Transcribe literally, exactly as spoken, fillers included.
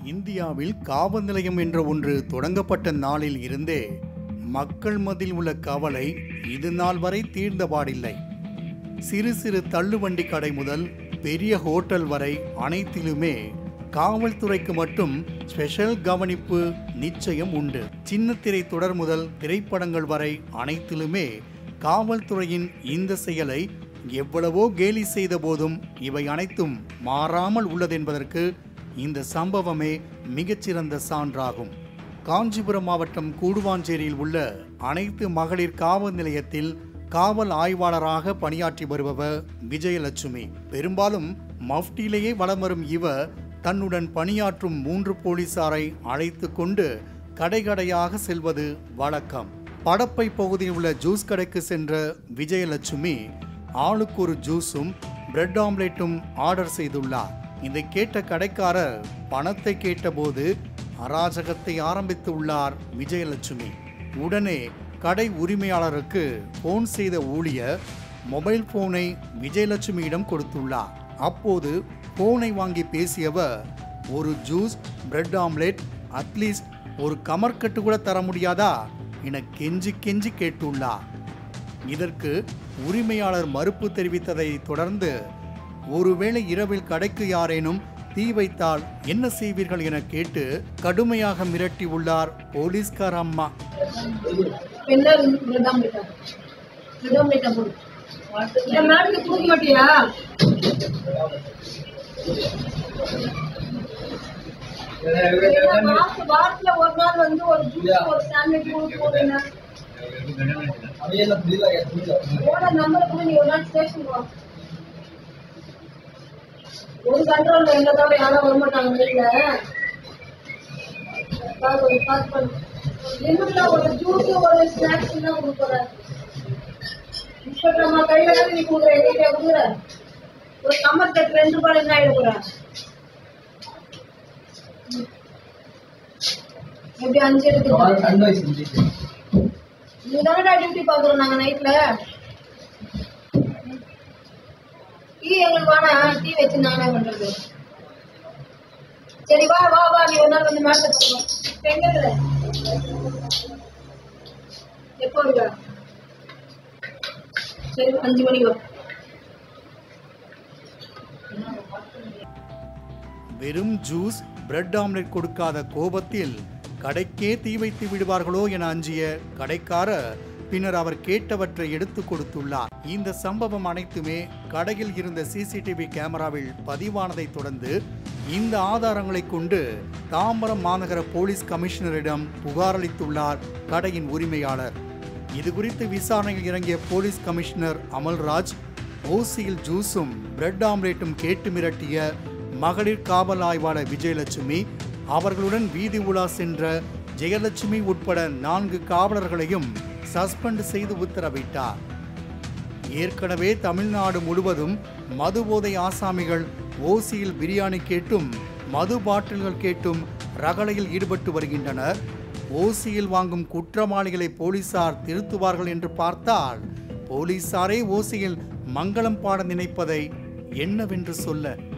இந்தியாவில் காவல் நிலையம் என்ற ஒன்று தொடங்கப்பட்ட நாளில் இருந்தே மக்கள் மத்தியில் உள்ள கவலை இது நாள் வரை தீர்ந்தபாடில்லை. சிறு சிறு தள்ளுவண்டி கடை முதல் பெரிய ஹோட்டல் வரை அனைத்திலுமே காவல்துறைக்கு மட்டும் ஸ்பெஷல் கவனிப்பு நிச்சயம் உண்டு. சின்ன திரை தொடர் முதல் திரைப்படங்கள் வரை அனைத்திலுமே காவல்துறையின் இந்த செயலை எவ்வளவோ கேலி செய்த போதும் இவை அனைத்தும் மாறாமல் உள்ளதென்பதற்கு இந்த சம்பவமே மிகச்சிறந்த சான்றாகும். காஞ்சிபுரம் மாவட்டம் கூடுவாஞ்சேரியில் உள்ள அனைத்து மகளிர் காவல் நிலையத்தில் காவல் ஆய்வாளராக பணியாற்றி வருபவர் விஜயலட்சுமி. பெரும்பாலும் மஃப்டியிலேயே வலம் வரும் இவர் தன்னுடன் பணியாற்றும் மூன்று போலீசாரை அழைத்து கொண்டு கடைகடையாக செல்வது வழக்கம். படப்பை பகுதியில் உள்ள ஜூஸ் கடைக்கு சென்ற விஜயலட்சுமி ஆளுக்கு ஒரு ஜூஸும் பிரெட் ஆம்லேட்டும் ஆர்டர் செய்துள்ளார். இதை கேட்ட கடைக்காரர் பணத்தை கேட்டபோது அராஜகத்தை ஆரம்பித்து உள்ளார் விஜயலட்சுமி. உடனே கடை உரிமையாளருக்கு போன் செய்த ஊழியர் மொபைல் போனை விஜயலட்சுமியிடம் கொடுத்துள்ளார். அப்போது போனை வாங்கி பேசியவர், ஒரு ஜூஸ் பிரெட் ஆம்லேட் அட்லீஸ்ட் ஒரு கமர்கட்டு கூட தர முடியாதா என கெஞ்சி கெஞ்சி கேட்டுள்ளார். இதற்கு உரிமையாளர் மறுப்பு தெரிவித்ததை தொடர்ந்து, ஒருவேளை இரவில் கடைக்கு யாரேனும் தீ வைத்தால் என்ன செய்வீர்கள் என கேட்டு கடுமையாக மிரட்டி உள்ளார் போலீஸ்கார் அம்மா. வாரத்துல ஒரு நாள் வந்து ஒரு ஜூஸ் ஒரு சாண்ட்விச் போடுங்க. நம்பருக்கு நீ ஒரு நாள் ஸ்டேஷன் வா. ஒரு கண்ட்ரோல் எங்க தவிர யாரும் வரமாட்டாங்க. வீட்டுல என்னல ஒரு ஜூஸ் ஒரு ஸ்நாக்ஸ் தான் கொடுக்குற. இப்ப நம்ம கையில தான் நீ கொடுக்குற. எங்கிட்ட கொடுக்குற ஒரு கம்மர் கட்டு ரெண்டு ரூபாய் என்ன ஆயிடுற. எப்படி அஞ்சு எடுத்து நீ தானடா டியூட்டி பாக்குறோம் நாங்க நைட்ல. டீ எங்களுக்கு வேணா, டீ வச்சு நானே பண்றது. சரி வா வா வா, நீ ஒரு நாள் வந்து மேட்ச் பண்ணுவோம். எங்க எப்போ இருக்கா? சரி அஞ்சு மணிக்கு வா. வெறும் ஜூஸ் பிரெட் ஆம்லெட் கொடுக்காத கோபத்தில் கடைக்கே தீ வைத்து விடுவார்களோ என அஞ்சிய கடைக்காரர் பின்னர் அவர் கேட்டவற்றை எடுத்து கொடுத்துள்ளார். இந்த சம்பவம் அனைத்துமே கடையில் இருந்த சிசிடிவி கேமராவில் பதிவானதை தொடர்ந்து இந்த ஆதாரங்களை கொண்டு தாம்பரம் மாநகர போலீஸ் கமிஷனரிடம் புகார் அளித்துள்ளார் கடையின் உரிமையாளர். இது குறித்து விசாரணையில் இறங்கிய போலீஸ் கமிஷனர் அமல்ராஜ், ஓசியில் ஜூஸும் பிரெட் ஆம்லேட்டும் கேட்டு மிரட்டிய மகளிர் காவல் ஆய்வாளர் விஜயலட்சுமி, அவர்களுடன் வீதி உலா சென்ற ஜெயலட்சுமி உட்பட நான்கு காவலர்களையும் சஸ்பெண்ட் செய்து உத்தரவிட்டார். ஏற்கனவே தமிழ்நாடு முழுவதும் மது போதை ஆசாமிகள் ஓசியில் பிரியாணி கேட்டும் மது பாட்டில்கள் கேட்டும் ரகளையில் ஈடுபட்டு வருகின்றனர். ஓசியில் வாங்கும் குற்றவாளிகளை போலீசார் திருத்துவார்கள் என்று பார்த்தால் போலீசாரே ஓசியில் மங்களம் பாட நினைப்பதை என்னவென்று சொல்ல?